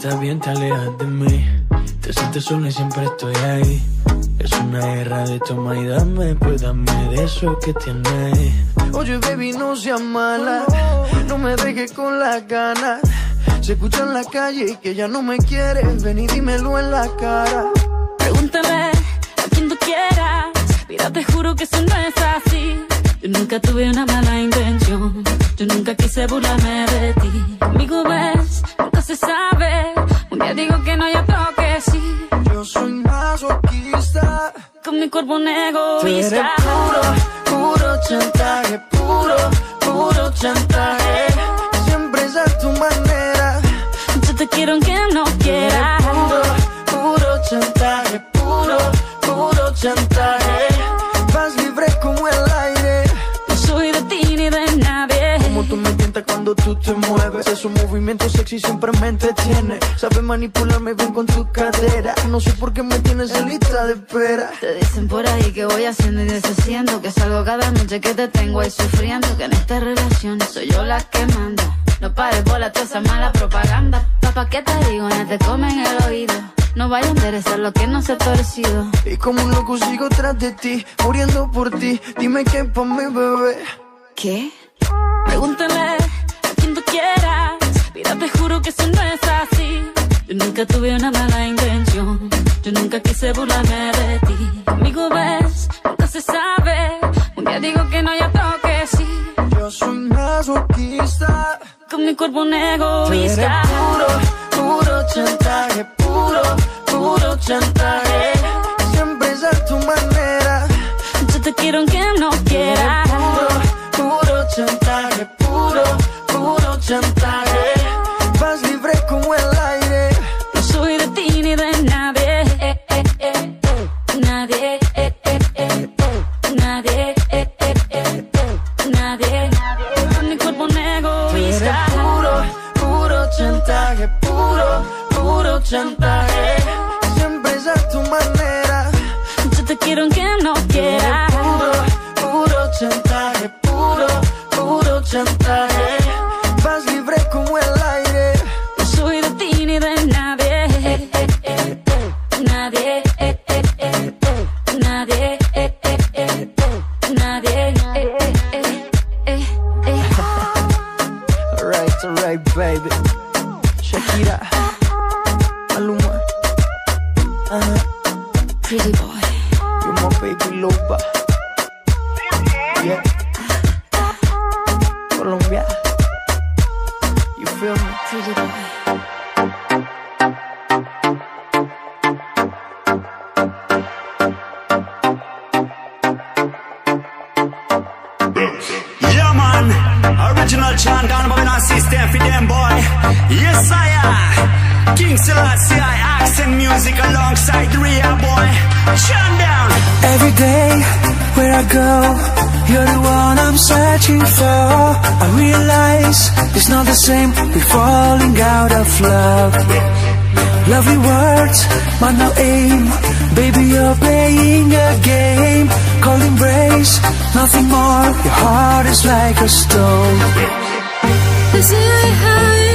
estás bien te alejas de mí. Te sientes sola y siempre estoy ahí. Es una guerra de toma y dame, pues dame de eso que tienes. Oye baby, no seas mala, no me dejes con las ganas. Se escucha en la calle y que ya no me quieres, ven y dímelo en la cara. Pregúntale a quien tú quieras, mira te juro que eso no es así. Yo nunca tuve una mala intención, yo nunca quise burlarme de ti. Conmigo ves, nunca se sabe, un día digo que no y otro que sí. Yo soy masoquista, con mi cuerpo un egoísta. Tú eres puro, puro chantaje, puro, puro chantaje. Siempre es a tu manera. Yo te quiero aunque no quieras. Puro, puro chantaje, puro, puro chantaje. Vas libre como el aire. No soy de ti ni de nadie. Como tú me tientas cuando tú te mueves. Esos movimientos sexy siempre me entretiene. Sabes manipularme bien con tu cadera. No sé por qué me tienes en lista de espera. Te dicen por ahí que voy haciendo y deshaciendo, que salgo cada noche que te tengo ahí sufriendo, que en esta relación soy yo la que manda. No pares bola toda esa mala propaganda. Papá, ¿qué te digo? No te comen el oído. No vaya a interesar lo que no se ha torcido. Y como un loco sigo tras de ti, muriendo por ti. Dime qué pa' mi bebé. ¿Qué? Pregúntale a quien tú quieras, mira te juro que eso no es así. Yo nunca tuve una mala intención, yo nunca quise burlarme de ti. Conmigo ves, nunca se sabe, un día digo que no y otro que sí. Yo soy masoquista, con mi cuerpo un egoísta. Puro, puro chantaje, puro, puro chantaje. Siempre es a tu manera. Yo te quiero aunque no quieras. Puro, puro chantaje, puro, puro chantaje. Vas libre como el aire. No soy de ti ni de nadie. Nadie. Nadie. Nadie. Con mi cuerpo un egoísta. Puro, puro chantaje, puro, puro chantaje. Siempre es a tu manera. Yo te quiero aunque no quieras. Puro, puro chantaje, puro, puro chantaje. Vas libre como el aire. No soy de ti ni de nadie. Nadie. Nadie. Nadie. Alright, baby. Shakira, Maluma, Pretty boy. you're my baby loba. Yeah. Colombia, you feel me? Pretty boy. Yeah man, original chant down above in our system for them boy. Yes I am King Selassie, I accent music alongside the real boy. Chant down. Every day where I go, you're the one I'm searching for. I realize it's not the same, we're falling out of love. Lovely words, but no aim. Baby, you're playing a game. Cold embrace, nothing more. Your heart is like a stone. This is how